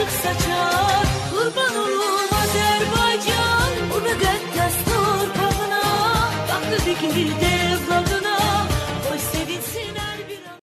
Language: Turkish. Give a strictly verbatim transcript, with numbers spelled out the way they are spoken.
ışık saçar. Kurban olum Azerbaycan, bu müqəddəs torpağına. Qanlı dikildi